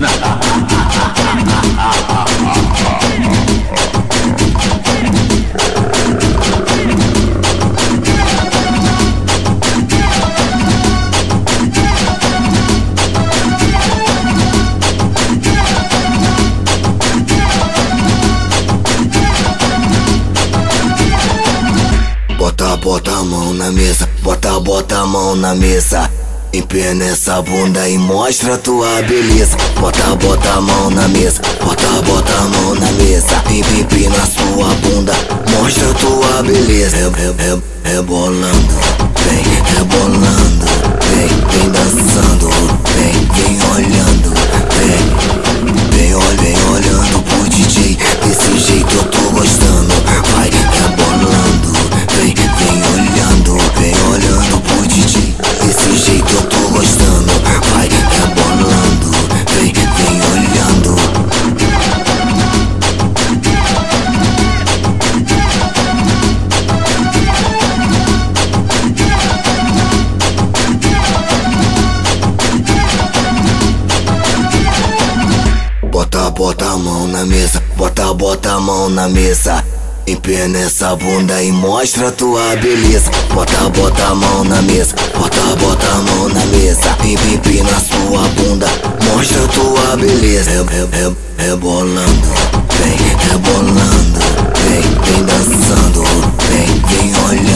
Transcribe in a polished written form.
Bota a mão na mesa, bota a mão na mesa. Empina essa bunda e mostra tua beleza. Bota a mão na mesa, bota a mão na mesa. Empina sua bunda, mostra tua beleza. Rebolando, vem rebolando, vem dançando, vem olhando, vem olhando pro DJ. Desse jeito eu tô gostando. Vai rebolando, vem olhando pro DJ. Desse jeito eu tô gostando. Vai rebolando, vem olhando. Bota a mão na mesa, bota a mão na mesa. Empina essa bunda e mostra tua beleza. Bota a mão na mesa, bota a mão na mesa. Empina sua bunda, mostra tua beleza. Rebolando, vem dançando, vem olhando.